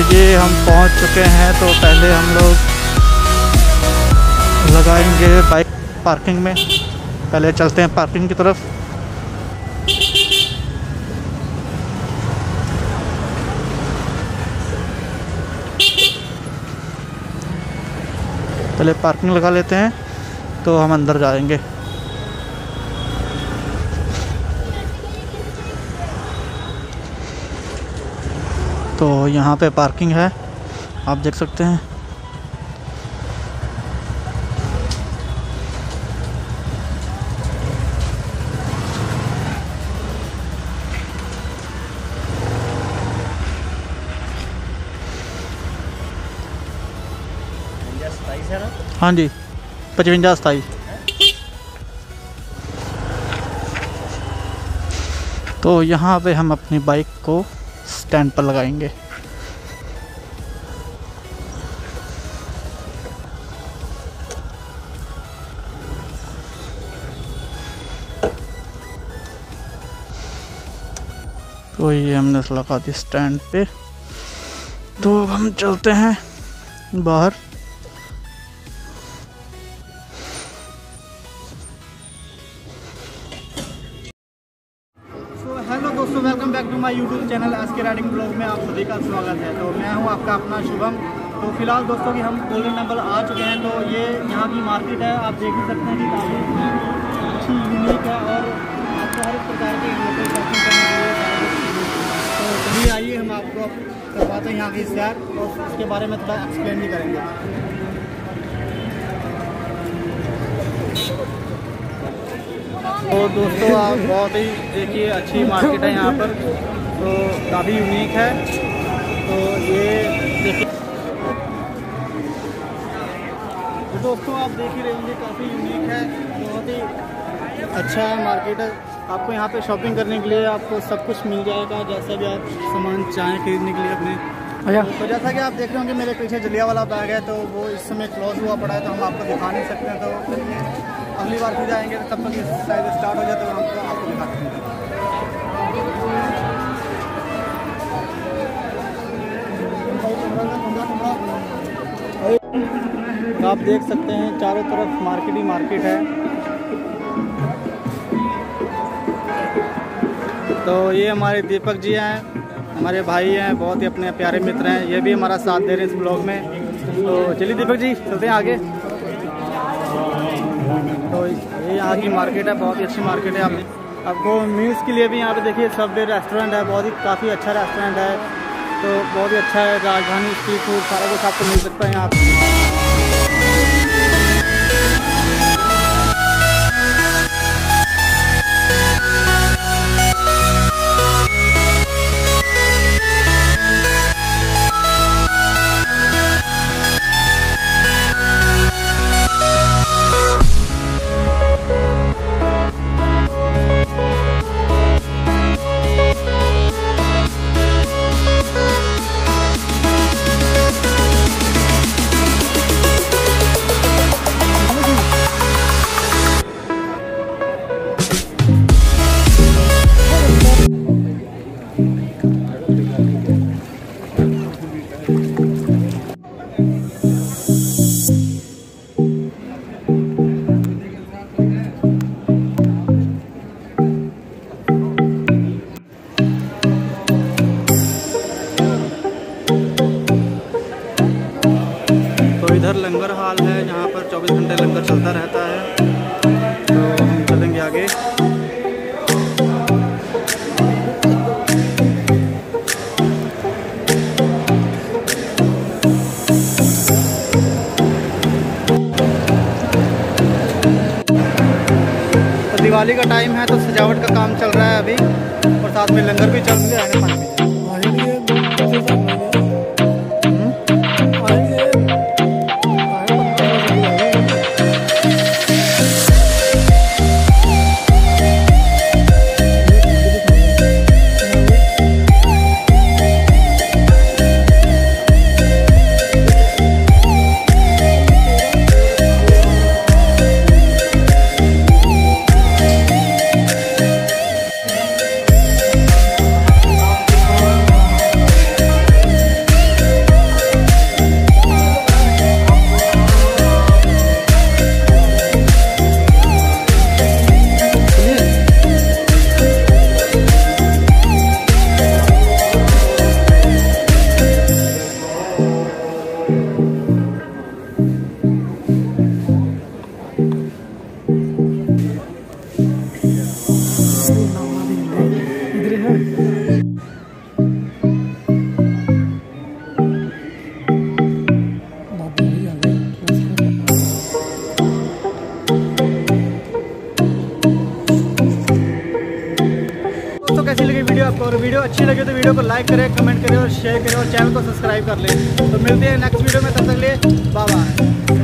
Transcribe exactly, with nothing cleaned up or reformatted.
ये हम पहुंच चुके हैं, तो पहले हम लोग लगाएंगे बाइक पार्किंग में। पहले चलते हैं पार्किंग की तरफ। पहले पार्किंग लगा लेते हैं तो हम अंदर जाएंगे। तो यहाँ पे पार्किंग है, आप देख सकते हैं। हाँ जी, पचवंजा सताई। तो यहाँ पे हम अपनी बाइक को स्टैंड पर लगाएंगे। तो ये हमने लगा दी स्टैंड पे। तो अब हम चलते हैं बाहर। हेलो दोस्तों, welcome back to my YouTube channel. आज के राइडिंग ब्लॉग में आप सभी का स्वागत है। तो मैं हूं आपका अपना शुभम। तो फिलहाल दोस्तों कि हम गोल्डन टेम्पल आ चुके हैं। तो ये यहाँ की मार्केट है, आप देख ही सकते हैं कि काफ़ी अच्छी यूनिक है और आपको हर प्रकार के लोकल शॉपिंग करने के लिए। तो चलिए आइए हम आपको करवाते हैं यहाँ की सैर और उसके बारे में थोड़ा एक्सप्लेन भी करेंगे। तो दोस्तों आप बहुत ही देखिए अच्छी मार्केट है यहाँ पर, तो काफ़ी यूनिक है। तो ये देखिए तो दोस्तों आप देख ही रहे होंगे, काफ़ी यूनिक है, बहुत ही अच्छा मार्केट है। आपको यहाँ पे शॉपिंग करने के लिए आपको सब कुछ मिल जाएगा, जैसा भी आप सामान चाहें खरीदने के लिए अपने। अच्छा, तो जैसा कि आप देख रहे होंगे मेरे पीछे जलिया वाला बैग है, तो वो इस समय क्लोज हुआ पड़ा है, तो हम आपको दिखा नहीं सकते हैं। तो अगली बार फिर जाएंगे तो तब तक ये शायद स्टार्ट हो जाए तो हम आपको दिखाते हैं। तो आप देख सकते हैं चारों तरफ मार्केट ही मार्केट है। तो ये हमारे दीपक जी हैं, हमारे भाई हैं, बहुत ही अपने प्यारे मित्र हैं। ये भी हमारा साथ दे रहे हैं इस ब्लॉग में। तो चलिए दीपक जी चलते हैं आगे। तो ये यहाँ की मार्केट है, बहुत ही अच्छी मार्केट है। आप आपको मील्स के लिए भी यहाँ पे देखिए सब डे रेस्टोरेंट है, बहुत ही काफ़ी अच्छा रेस्टोरेंट है। तो बहुत ही अच्छा है, राजधानी स्ट्रीट फूड सारा कुछ आपको मिल सकता है यहाँ पर। इधर लंगर हाल है, जहाँ पर चौबीस घंटे लंगर चलता रहता है। तो हम चलेंगे आगे। तो दिवाली का टाइम है, तो सजावट का काम चल रहा है अभी, और साथ में लंगर भी चल रहा है। पानी अच्छी लगे तो वीडियो को लाइक करें, कमेंट करें और शेयर करें और चैनल को सब्सक्राइब कर लें। तो मिलते हैं नेक्स्ट वीडियो में, तब तक के लिए बाय बाय।